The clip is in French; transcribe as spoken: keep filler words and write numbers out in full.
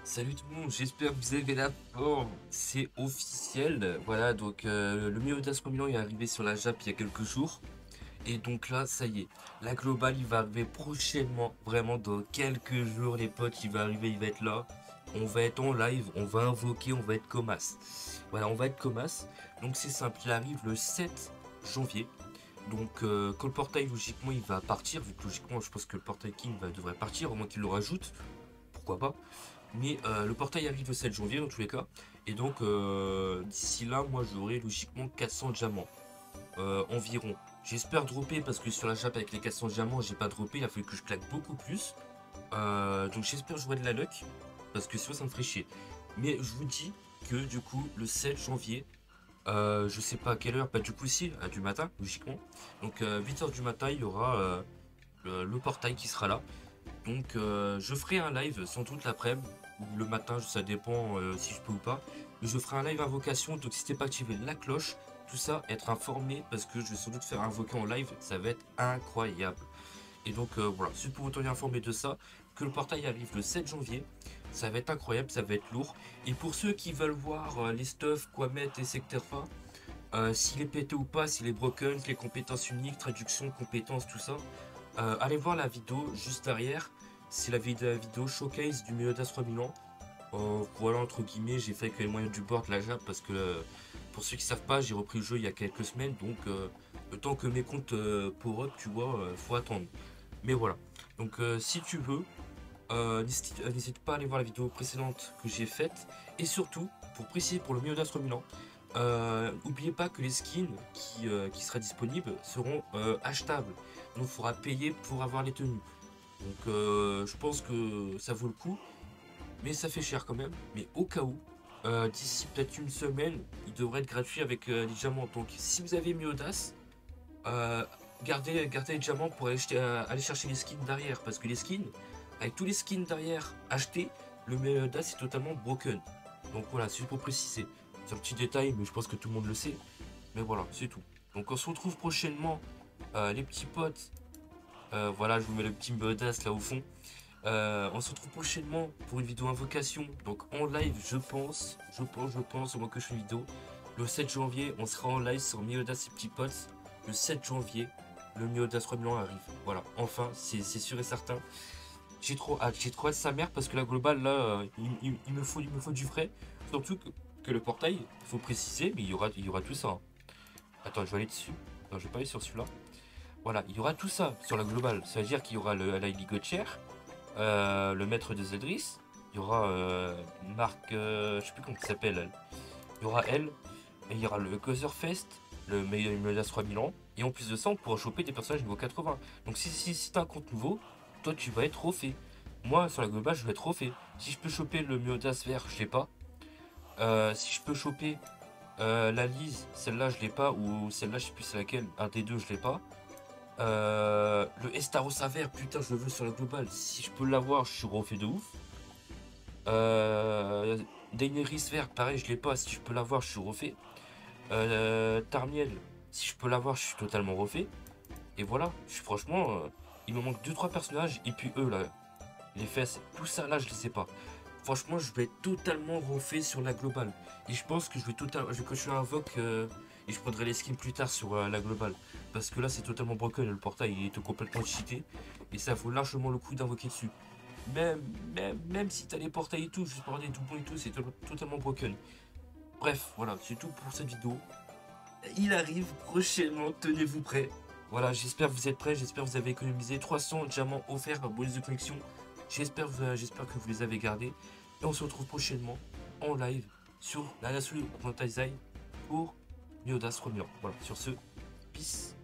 Salut tout le monde, j'espère que vous avez la forme. C'est officiel. Voilà, donc euh, le Miodas Milan est arrivé sur la Jap il y a quelques jours. Et donc là, ça y est, la globale, il va arriver prochainement. Vraiment, dans quelques jours, les potes, il va arriver, il va être là. On va être en live, on va invoquer, on va être Comas. Voilà, on va être Comas. Donc c'est simple, il arrive le sept janvier. Donc euh, quand le portail, logiquement, il va partir, vu que logiquement, je pense que le portail King va, devrait partir, au moins qu'il le rajoute. Pourquoi pas. Mais euh, le portail arrive le sept janvier dans tous les cas. Et donc euh, d'ici là, moi j'aurai logiquement quatre cents diamants euh, environ. J'espère dropper parce que sur la chape avec les quatre cents diamants, j'ai pas droppé. Il a fallu que je claque beaucoup plus. Euh, donc j'espère jouer de la luck parce que sinon ça me ferait chier. Mais je vous dis que du coup, le sept janvier, euh, je sais pas à quelle heure, pas du coup si, à du matin, logiquement. Donc euh, huit heures du matin, il y aura euh, le, le portail qui sera là. Donc euh, je ferai un live sans doute l'après-midi ou le matin, ça dépend euh, si je peux ou pas. Mais je ferai un live invocation, donc n'hésitez pas à activer la cloche, tout ça, être informé parce que je vais sans doute faire invoquer en live, ça va être incroyable. Et donc euh, voilà, c'est pour vous tenir informé de ça, que le portail arrive le sept janvier, ça va être incroyable, ça va être lourd. Et pour ceux qui veulent voir euh, les stuff, quoi mettre, et cetera, euh, s'il est pété ou pas, s'il est broken, les compétences uniques, traduction, compétences, tout ça, euh, allez voir la vidéo juste derrière. C'est la, vid la vidéo showcase du Meliodas trois mille ans. Euh, voilà, entre guillemets, j'ai fait avec les moyens du board la Jap parce que euh, pour ceux qui savent pas, j'ai repris le jeu il y a quelques semaines. Donc, euh, le temps que mes comptes euh, power up, tu vois, euh, faut attendre. Mais voilà. Donc, euh, si tu veux, euh, n'hésite pas à aller voir la vidéo précédente que j'ai faite. Et surtout, pour préciser pour le Meliodas trois mille ans, euh, n'oubliez pas que les skins qui, euh, qui seraient disponibles seront euh, achetables. Donc il faudra payer pour avoir les tenues. Donc euh, je pense que ça vaut le coup. Mais ça fait cher quand même. Mais au cas où, euh, d'ici peut-être une semaine, il devrait être gratuit avec euh, les diamants. Donc si vous avez mis Audace, euh, gardez, gardez les diamants pour aller, euh, aller chercher les skins derrière. Parce que les skins, avec tous les skins derrière achetés, le Audace est totalement broken. Donc voilà, c'est juste pour préciser. C'est un petit détail, mais je pense que tout le monde le sait. Mais voilà, c'est tout. Donc on se retrouve prochainement, euh, les petits potes. Euh, voilà, je vous mets le petit Audace là au fond. Euh, on se retrouve prochainement pour une vidéo invocation. Donc en live, je pense, je pense, je pense, au moins que je fais une vidéo. Le sept janvier, on sera en live sur Miodas et petits potes. Le sept janvier, le Miodas trois mille arrive. Voilà, enfin, c'est sûr et certain. J'ai trop hâte, j'ai trop hâte sa mère parce que la globale là, euh, il, il- il me faut, il me faut du vrai. Surtout que, que le portail, il faut préciser, mais il y aura, il y aura tout ça, hein. Attends, je vais aller dessus. Non, je vais pas aller sur celui-là. Voilà, il y aura tout ça sur la globale. Ça veut dire qu'il y aura le la ligotière, euh, le maître des Zedris. Il y aura euh, Marc, euh, je sais plus comment il s'appelle. Elle. Il y aura elle. Et il y aura le Gotherfest, le Medas trois mille ans. Et en plus de ça, on pourra choper des personnages niveau quatre-vingts. Donc si, si, si t'as un compte nouveau, toi tu vas être refait. Moi, sur la globale, je vais être refait. Si je peux choper le Miodas vert, je l'ai pas. Euh, si je peux choper euh, la Lise, celle-là, je l'ai pas. Ou celle-là, je sais plus c'est laquelle. Un des deux, je l'ai pas. Euh, le Estarossa vert, putain, je le veux sur la globale. Si je peux l'avoir, je suis refait de ouf. Euh, Daenerys vert, pareil, je l'ai pas. Si je peux l'avoir, je suis refait. Euh, Tarmiel, si je peux l'avoir, je suis totalement refait. Et voilà, je suis franchement, euh, il me manque deux trois personnages. Et puis eux, là, les fesses, tout ça, là, je les sais pas. Franchement, je vais être totalement refait sur la globale. Et je pense que je vais totalement, je vais cocher un invoque euh, et je prendrai les skins plus tard sur euh, la globale. Parce que là, c'est totalement broken. Le portail, il est complètement cheaté. Et ça vaut largement le coup d'invoquer dessus. Même, même, même si t'as les portails et tout, juste pour avoir des doublons et tout, c'est to totalement broken. Bref, voilà, c'est tout pour cette vidéo. Il arrive prochainement, tenez-vous prêts. Voilà, j'espère que vous êtes prêts, j'espère que vous avez économisé trois cents diamants offerts par bonus de connexion. J'espère euh, j'espère que vous les avez gardés. Et on se retrouve prochainement en live sur la Nasu Montaizai pour Miodas trois mille. Voilà, sur ce, peace.